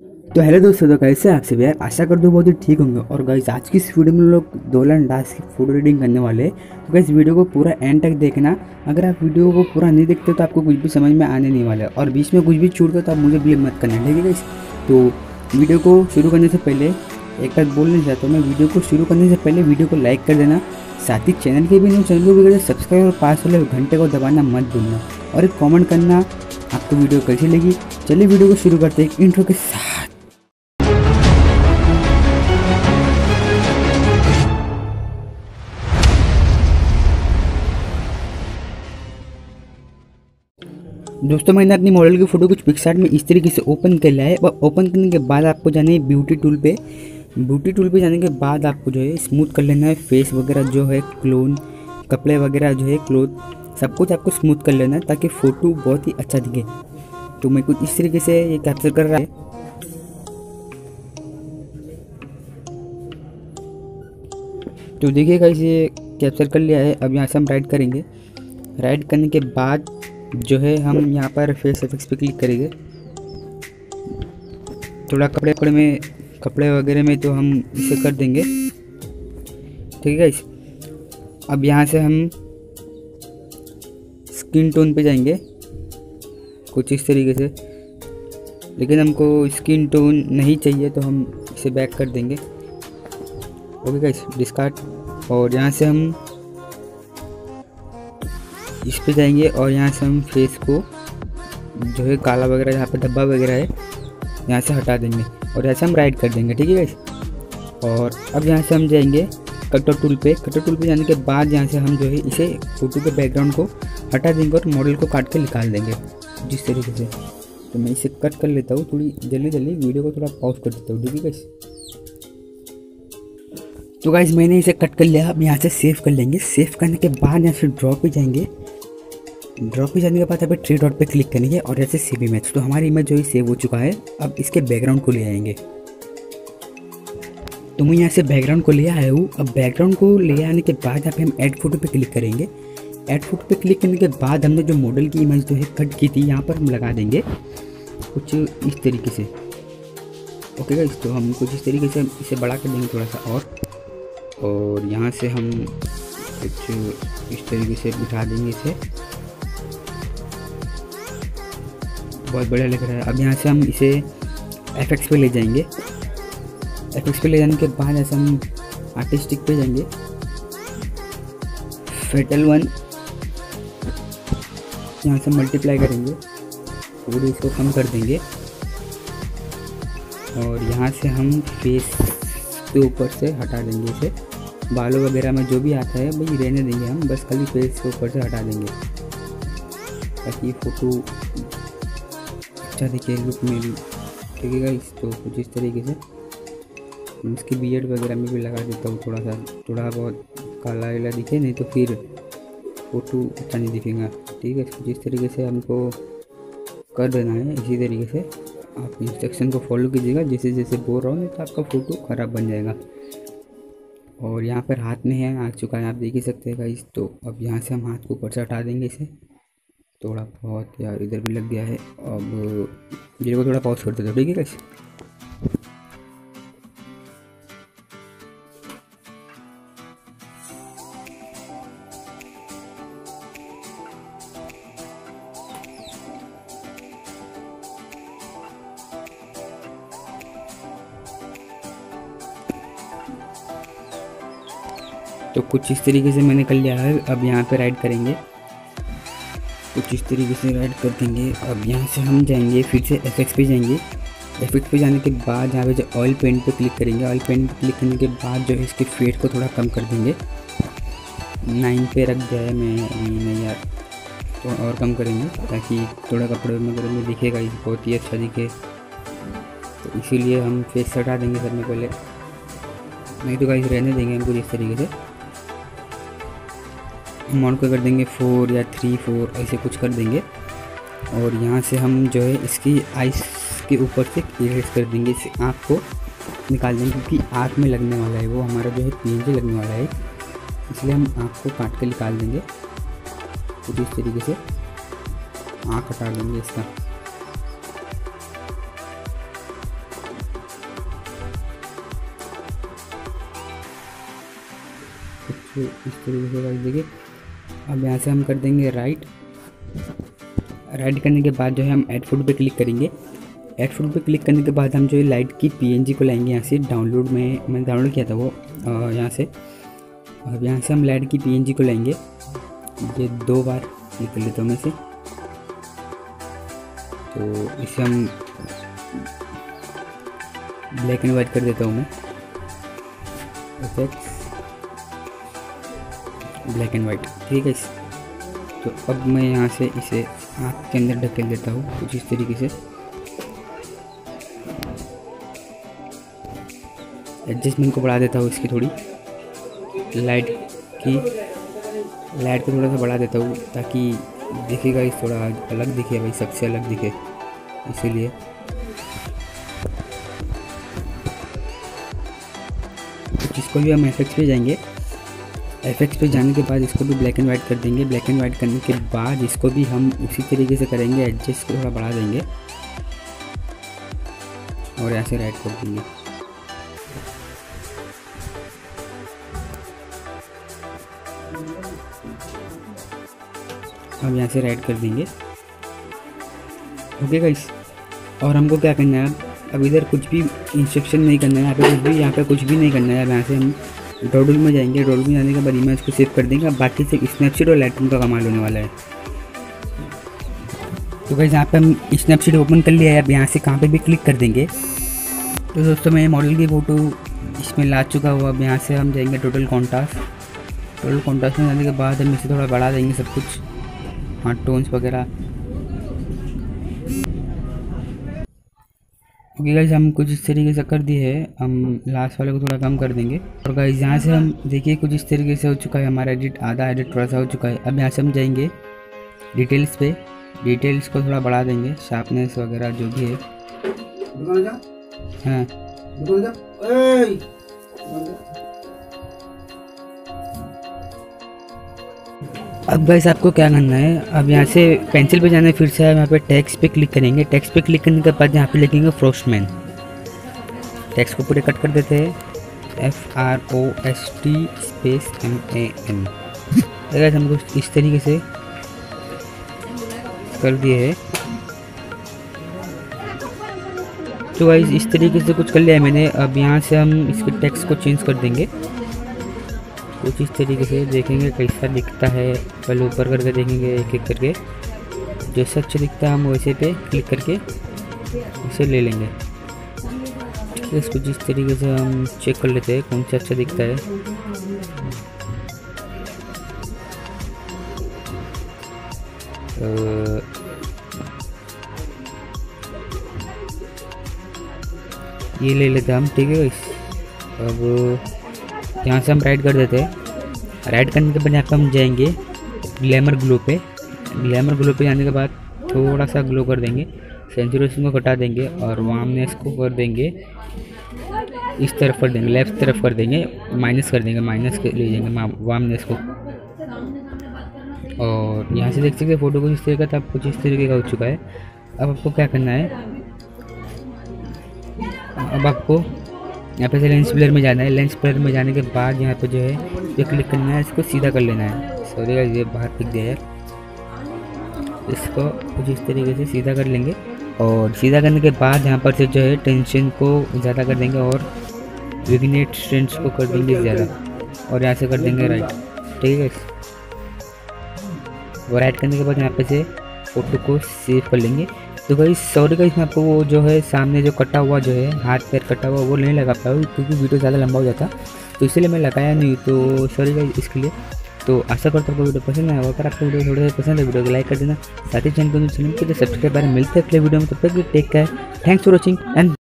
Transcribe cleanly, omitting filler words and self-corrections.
तो हेलो दोस्तों, तो कैसे हैं आप सब यार। आशा कर दो बहुत ही ठीक होंगे। और गाइस आज की इस वीडियो में लोग डोलन डास की फोटो रीडिंग करने वाले हैं। तो गाइस वीडियो को पूरा एंड तक देखना। अगर आप वीडियो को पूरा नहीं देखते तो आपको कुछ भी समझ में आने नहीं वाला है, और बीच में कुछ भी छूट गया तो आप मुझे ब्लेम मत करना, ठीक है गाइस। तो वीडियो को शुरू करने से पहले एक बात बोलना चाहता हूँ मैं। वीडियो को शुरू करने से पहले वीडियो को लाइक कर देना, साथ ही चैनल के भी न्यू चैनल को भी कर सब्सक्राइब, और पास वाले घंटे को दबाना मत भूलना, और एक कॉमेंट करना आपको वीडियो कैसी लगी। चलिए वीडियो को शुरू करते हैं इंट्रो के साथ। दोस्तों मैंने अपनी मॉडल की फ़ोटो कुछ पिक्सार्ट में इस तरीके से ओपन कर लिया है। और ओपन करने के बाद आपको जाना है ब्यूटी टूल पे। ब्यूटी टूल पे जाने के बाद आपको जो है स्मूथ कर लेना है फेस वगैरह जो है, क्लोन कपड़े वगैरह जो है, क्लोथ सब कुछ आपको स्मूथ कर लेना है ताकि फ़ोटो बहुत ही अच्छा दिखे। तो मैं कुछ इस तरीके से ये कैप्चर कर रहा है। तो देखिएगा इसे कैप्चर कर लिया है। अब यहाँ से हम राइट करेंगे। राइट करने के बाद जो है हम यहाँ पर फेस इफेक्ट्स पे क्लिक करेंगे। थोड़ा कपड़े वगैरह में तो हम इसे कर देंगे, ठीक है। अब यहाँ से हम स्किन टोन पे जाएंगे कुछ इस तरीके से, लेकिन हमको स्किन टोन नहीं चाहिए तो हम इसे बैक कर देंगे। Okay guys, discard. और यहाँ से हम इस पे जाएंगे और यहाँ से हम फेस को जो है काला वगैरह यहाँ पे धब्बा वगैरह है यहाँ से हटा देंगे, और यहाँ से हम राइट कर देंगे, ठीक है गाइस। और अब यहाँ से हम जाएंगे कटर टूल पे। कटर टूल पे जाने के बाद यहाँ से हम जो है इसे फोटो के बैकग्राउंड को हटा देंगे और मॉडल को काट के निकाल देंगे जिस तरीके से। तो मैं इसे कट कर लेता हूँ, थोड़ी जल्दी वीडियो को थोड़ा पॉज कर देता हूँ, ठीक है गाइस। तो गाइस मैंने इसे कट कर लिया। अब यहाँ से सेव कर लेंगे। सेव करने के बाद यहाँ से ड्रॉ पे जाएंगे। ड्रॉ पे जाने के बाद यहाँ पे थ्री डॉट पे क्लिक करेंगे और ऐसे सेव इमेज। तो हमारी इमेज जो है सेव हो चुका है। अब इसके बैकग्राउंड को ले आएंगे। तो मैं यहाँ से बैकग्राउंड को ले आया हूँ। अब बैकग्राउंड को ले आने के बाद यहाँ पे हम ऐड फोटो पे क्लिक करेंगे। ऐड फोटो पे क्लिक करने के बाद हमने जो मॉडल की इमेज जो है कट की थी यहाँ पर हम लगा देंगे कुछ इस तरीके से। ओके गाइस, तो हम कुछ इस तरीके से इसे बड़ा कर देंगे थोड़ा सा, और यहाँ से हम कुछ इस तरीके से बिठा देंगे इसे। बहुत बढ़िया लग रहा है। अब यहाँ से हम इसे एफएक्स पे ले जाएंगे। एफएक्स पे ले जाने के बाद ऐसे हम आर्टिस्टिक पे जाएंगे। फेटल 1 यहाँ से मल्टीप्लाई करेंगे, पूरे इसको कम कर देंगे, और यहाँ से हम फेस के ऊपर से हटा देंगे इसे। बालों वगैरह में जो भी आता है भाई रहने देंगे हम, बस खाली फेस के ऊपर से हटा देंगे ताकि फ़ोटो अच्छा दिखे लुक में भी, ठीक है गाइस। तो कुछ इस तरीके से इसकी बियर्ड वगैरह में भी लगा देता हूँ, थोड़ा बहुत काला वाला दिखे, नहीं तो फिर फ़ोटो अच्छा नहीं दिखेगा, ठीक है। कुछ इस तरीके से हमको कर देना है। इसी तरीके से आप इंस्ट्रक्शन को फॉलो कीजिएगा जैसे जैसे बोल रहा हूँ, नहीं तो आपका फ़ोटो ख़राब बन जाएगा। और यहाँ पर हाथ में है आ चुका है, आप देख ही सकते हैं गाइस। तो अब यहाँ से हम हाथ को ऊपर से हटा देंगे इसे। थोड़ा बहुत यार इधर भी लग गया है। अब वीडियो को थोड़ा पॉज कर देता हूँ, ठीक है गाइस। तो कुछ इस तरीके से मैंने कर लिया है। अब यहाँ पे राइट करेंगे, कुछ इस तरीके से राइट कर देंगे। अब यहाँ से हम जाएंगे फिर से एफएक्स पे जाएंगे। एफएक्स पे जाने के बाद यहाँ पे जो ऑयल पेंट पे क्लिक करेंगे। ऑयल पेंट पे क्लिक करने के बाद जो है इसके फेड को थोड़ा कम कर देंगे। 9 पे रख दिया है मैं अभी, नहीं यार तो और कम करेंगे ताकि थोड़ा कपड़े वगैरह में दिखेगा बहुत ही अच्छा दिखे। तो इसीलिए हम फेस हटा देंगे सबसे पहले, नहीं तो गाइस रहने देंगे हमको इस तरीके से। अमाउंट को कर देंगे 4 या 3 4 ऐसे कुछ कर देंगे। और यहाँ से हम जो है इसकी आइस के ऊपर से इरेज कर देंगे, इस आँख को निकाल देंगे क्योंकि आँख में लगने वाला है वो हमारा जो है पीएनजी लगने वाला है, इसलिए हम आँख को काट के निकाल देंगे। कुछ इस तरीके से आँख हटा देंगे इसका। तो इस तरीके से गाइस देखिए। अब यहाँ से हम कर देंगे राइट करने के बाद जो है हम ऐड फोटो पे क्लिक करेंगे। ऐड फोटो पे क्लिक करने के बाद हम जो है लाइट की PNG को लाएंगे यहाँ से डाउनलोड में, मैंने डाउनलोड किया था वो यहाँ से। अब यहाँ से हम लाइट की PNG को लाएंगे, ये 2 बार क्लिक कर लेता हूँ मैं इसे। तो इसे हम ब्लैक एंड वाइट कर देता हूँ मैं, इफेक्ट्स ब्लैक एंड वाइट, ठीक है। तो अब मैं यहाँ से इसे आँख के अंदर ढकेल देता हूँ कुछ इस तरीके से। एडजस्टमेंट को बढ़ा देता हूँ इसकी, थोड़ी लाइट को थोड़ा सा बढ़ा देता हूँ ताकि दिखेगा इस थोड़ा अलग दिखे भाई, सबसे अलग दिखे, इसीलिए। तो इसको भी हम एफेक्ट्स पे जाएंगे। एफेक्ट्स पे जाने के बाद इसको भी ब्लैक एंड वाइट कर देंगे। ब्लैक एंड वाइट करने के बाद इसको भी हम उसी तरीके से करेंगे, एडजस्ट को थोड़ा बढ़ा देंगे और ऐसे राइट कर देंगे। अब यहाँ से राइट कर देंगे, ओके गाइस। और हमको क्या करना है, अब इधर कुछ भी इंस्ट्रक्शन नहीं करना है, यहाँ पे कुछ भी नहीं करना है। अब यहाँ से हम ड्रॉ में जाएंगे। ड्रॉ में जाने के बाद इमेज को सेव कर देंगे। अब बाकी से स्नैपसीड और लाइटरूम का कमाल होने वाला है। तो गाइस यहाँ पे हम स्नैपसीड ओपन कर लिया है। अब यहाँ से कहाँ पे भी क्लिक कर देंगे। तो दोस्तों मैं मॉडल की फ़ोटो इसमें ला चुका हुआ। अब यहाँ से हम जाएंगे टोटल कॉन्ट्रास्ट में जाने के बाद हम इसे थोड़ा बढ़ा देंगे सब कुछ, हाँ टोन्स वगैरह। ओके गाइस, हम कुछ इस तरीके से कर दिए है। हम लास्ट वाले को थोड़ा कम कर देंगे। और गाइस यहाँ से हम देखिए कुछ इस तरीके से हो चुका है हमारा एडिट, आधा एडिट थोड़ा सा हो चुका है। अब यहाँ से हम जाएंगे डिटेल्स पे, डिटेल्स को थोड़ा बढ़ा देंगे, शार्पनेस वगैरह जो भी है। हाँ अब गाइस आपको क्या करना है, अब यहाँ से पेंसिल पे जाना है, फिर से यहाँ पे टेक्स्ट पे क्लिक करेंगे। टेक्स्ट पे क्लिक करने के बाद यहाँ पे लिखेंगे फ्रोस्टमैन। टेक्स्ट को पूरे कट कर देते हैं, FROST स्पेस MAN। गाइस हमको इस तरीके से कर दिए है। तो गाइस इस तरीके से कुछ कर लिया है मैंने। अब यहाँ से हम इसके टेक्स्ट को चेंज कर देंगे कुछ इस तरीके से, देखेंगे कैसा दिखता है। पहले ऊपर करके देखेंगे एक एक करके, जैसा अच्छा दिखता है हम वैसे पे क्लिक करके इसे ले लेंगे। ठीक है, इसको जिस तरीके से हम चेक कर लेते हैं कौन सा अच्छा दिखता है। ये ले लेते हैं हम, ठीक है। अब यहाँ से हम राइट कर देते हैं। राइट करने के बाद यहाँ पर हम जाएंगे ग्लैमर ग्लो पे। ग्लैमर ग्लो पे जाने के बाद थोड़ा सा ग्लो कर देंगे, सेंचुरेशन को घटा देंगे और वार्मनेस को कर देंगे इस तरफ कर देंगे, लेफ्ट तरफ कर देंगे, माइनस कर देंगे, माइनस के ले जाएंगे वार्मनेस को। और यहाँ से देख सकते फोटो कुछ इस तरीके का था, कुछ इस तरीके का हो चुका है। अब आपको क्या करना है, अब आपको यहाँ पे से लेंस ब्लर में जाना है। लेंस ब्लर में जाने के बाद यहाँ पे जो है ये क्लिक करना है, इसको सीधा कर लेना है। सॉरी गाइस ये बाहर फेंक दिया यार। इसको कुछ इस तरीके से सीधा कर लेंगे और सीधा करने के बाद यहाँ पर से जो है टेंशन को ज़्यादा कर देंगे और विग्नेट स्ट्रेंथ को कर देंगे ज़्यादा और यहाँ से कर देंगे राइट, ठीक है। वो राइट करने के बाद यहाँ पे से फोटो को सेव कर लेंगे। तो गाइस सॉरी गाइस मैं आपको वो जो है सामने जो कटा हुआ जो है हाथ पैर कटा हुआ वो नहीं लगा पाया क्योंकि वीडियो ज़्यादा लंबा हो जाता, तो इसलिए मैं लगाया नहीं। तो सॉरी गाइस इसके लिए। तो आशा करता हूँ आपको वीडियो पसंद आया। अगर आपको वीडियो थोड़ा सा पसंद है वीडियो को लाइक कर देना, साथ ही चैनल को सब्सक्राइब मिलते हैं अगले वीडियो में। तब तक take care, thanks for watching and